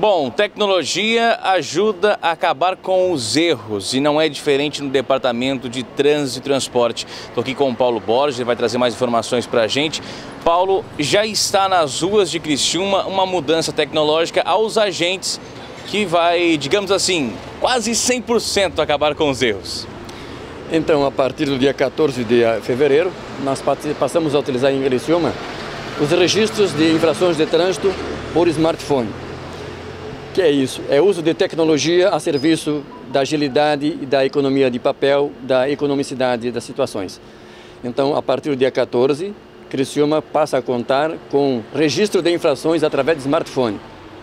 Bom, tecnologia ajuda a acabar com os erros e não é diferente no Departamento de Trânsito e Transporte. Estou aqui com o Paulo Borges, ele vai trazer mais informações para a gente. Paulo, já está nas ruas de Criciúma uma mudança tecnológica aos agentes que vai, digamos assim, quase 100% acabar com os erros. Então, a partir do dia 14 de fevereiro, nós passamos a utilizar em Criciúma os registros de infrações de trânsito por smartphone. Que é isso? É uso de tecnologia a serviço da agilidade e da economia de papel, da economicidade das situações. Então, a partir do dia 14, Criciúma passa a contar com registro de infrações através de smartphone.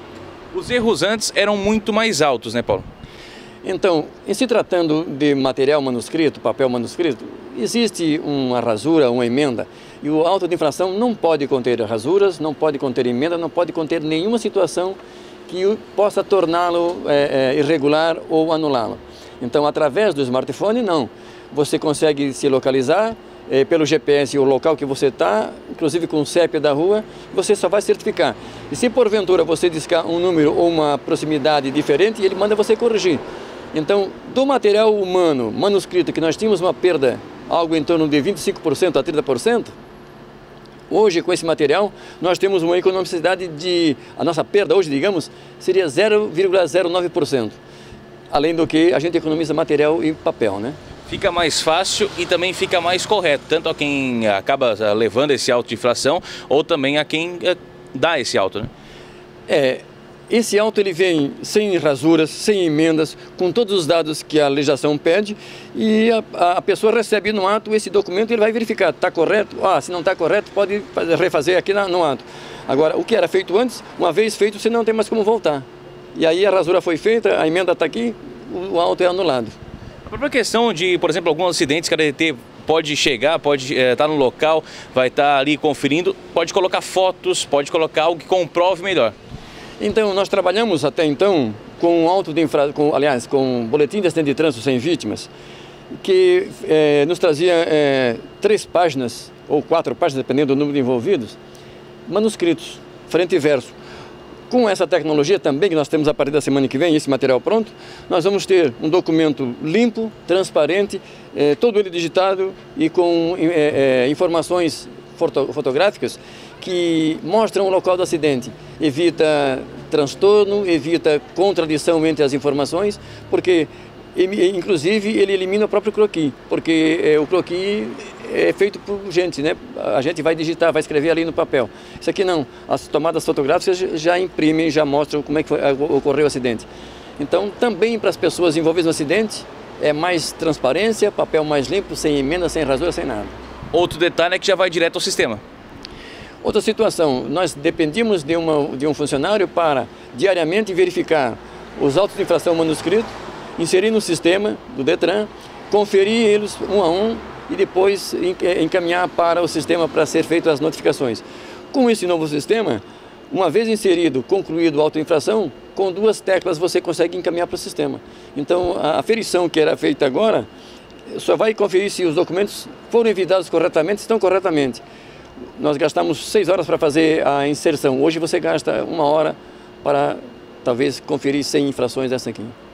Os erros antes eram muito mais altos, né, Paulo? Então, em se tratando de material manuscrito, papel manuscrito, existe uma rasura, uma emenda, e o auto de infração não pode conter rasuras, não pode conter emenda, não pode conter nenhuma situação que possa torná-lo irregular ou anulá-lo. Então, através do smartphone, não. Você consegue se localizar pelo GPS o local que você está, inclusive com o CEP da rua, você só vai certificar. E se porventura você discar um número ou uma proximidade diferente, ele manda você corrigir. Então, do material humano manuscrito, que nós tínhamos uma perda algo em torno de 25% a 30%, hoje, com esse material, nós temos uma economicidade de... A nossa perda hoje, digamos, seria 0,09%. Além do que a gente economiza material e papel, né? Fica mais fácil e também fica mais correto, tanto a quem acaba levando esse auto de infração ou também a quem dá esse auto, né? Esse auto ele vem sem rasuras, sem emendas, com todos os dados que a legislação pede e a pessoa recebe no ato esse documento e ele vai verificar, está correto? Se não está correto, pode refazer aqui no ato. Agora, o que era feito antes, uma vez feito, você não tem mais como voltar. E aí a rasura foi feita, a emenda está aqui, o auto é anulado. A própria questão de, por exemplo, alguns acidentes que a DT pode chegar, pode estar no local, vai estar ali conferindo, pode colocar fotos, pode colocar algo que comprove melhor. Então, nós trabalhamos até então com auto de com boletim de acidente de trânsito sem vítimas, que nos trazia 3 páginas ou 4 páginas, dependendo do número de envolvidos, manuscritos, frente e verso. Com essa tecnologia também, que nós temos a partir da semana que vem, esse material pronto, nós vamos ter um documento limpo, transparente, todo ele digitado e com informações fotográficas que mostram o local do acidente. Evita transtorno, evita contradição entre as informações, porque inclusive ele elimina o próprio croquis, porque o croquis é feito por gente, né? A gente vai digitar, vai escrever ali no papel. Isso aqui não, as tomadas fotográficas já imprimem, já mostram como é que ocorreu o acidente. Então, também para as pessoas envolvidas no acidente, é mais transparência, papel mais limpo, sem emenda, sem rasura, sem nada. Outro detalhe é que já vai direto ao sistema. Outra situação, nós dependíamos de um funcionário para diariamente verificar os autos de infração manuscritos, inserir no sistema do Detran, conferir eles um a um e depois encaminhar para o sistema para ser feitas as notificações. Com esse novo sistema, uma vez inserido, concluído o auto de infração, com 2 teclas você consegue encaminhar para o sistema. Então, a aferição que era feita agora, só vai conferir se os documentos foram enviados corretamente, estão corretamente. Nós gastamos 6 horas para fazer a inserção. Hoje você gasta 1 hora para, talvez, conferir 100 infrações dessa aqui.